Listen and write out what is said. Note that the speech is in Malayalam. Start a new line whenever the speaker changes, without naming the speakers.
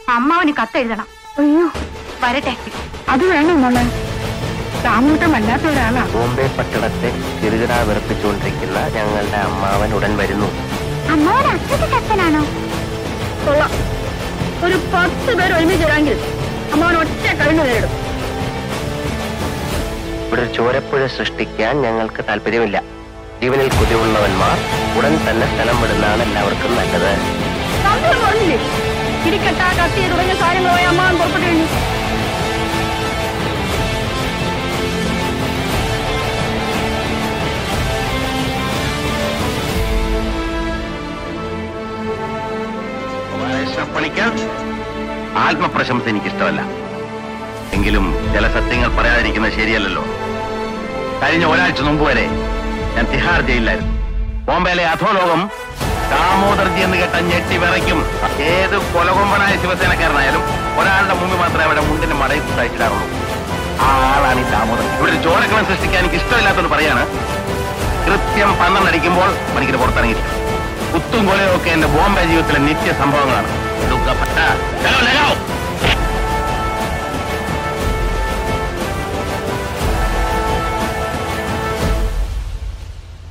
അമ്മാവന് കത്തെഴുതണം.
അയ്യോ
വരട്ടെ.
അത് വേണം മോളെ. രാമൂട്ടം വല്ലാത്ത ഒരാളാ.
ബോംബെ പട്ടണത്തെ ചെറുകിട വിറപ്പിച്ചുകൊണ്ടിരിക്കുന്ന ഞങ്ങളുടെ അമ്മാവൻ ഉടൻ വരുന്നു.
അമ്മാവൻ അത്രയ്ക്ക് ശക്തനാണോ?
കൊള്ളാം. ഒരു 10 പേർ ഒരുമിച്ചിടാമെങ്കിൽ അമ്മാവൻ ഒറ്റ കഴിഞ്ഞു നേരിടും.
ഇവിടെ ഒരു ചോരപ്പുഴ സൃഷ്ടിക്കാൻ ഞങ്ങൾക്ക് താല്പര്യമില്ല. ജീവനിൽ കൊതിവുള്ളവന്മാർ ഉടൻ തന്നെ സ്ഥലം വിടുന്നതാണ് എല്ലാവർക്കും നല്ലത്.
പറഞ്ഞില്ലേ, ഇരിക്കട്ട കത്തി തുടങ്ങിയ കാര്യങ്ങളുമായി അമ്മാവൻ പുറപ്പെട്ടു കഴിഞ്ഞു.
പണിക്ക് ആത്മപ്രശംസ എനിക്കിഷ്ടമല്ല. എങ്കിലും ചില സത്യങ്ങൾ പറയാതിരിക്കുന്നത് ശരിയല്ലല്ലോ. കഴിഞ്ഞ ഒരാഴ്ച മുമ്പ് വരെ ഞാൻ തിഹാർ ജയിലിലായിരുന്നു. ബോംബെയിലെ അധോലോകം ദാമോദർജി എന്ന് കേട്ട ഞെട്ടി വിറയ്ക്കും. ഏത് കൊലകൊമ്പനായ ശിവസേനക്കാരനായാലും ഒരാളുടെ മുമ്പിൽ മാത്രമേ അവിടെ മുണ്ടിന്റെ മടയിൽ സഹിച്ചിടാറുള്ളൂ. ആ ആളാണ് ഈ ദാമോദർ. ഇവിടെ ഒരു ചോരക്കളം സൃഷ്ടിക്കാൻ എനിക്ക് ഇഷ്ടമില്ലാത്തെന്ന് പറയാണ്. കൃത്യം 12 അടിക്കുമ്പോൾ മണിക്കിന് പുറത്തിറങ്ങിയിട്ട് കുത്തും കൊലയും ഒക്കെ എന്റെ ബോംബെ ജീവിതത്തിലെ നിത്യ സംഭവങ്ങളാണ്.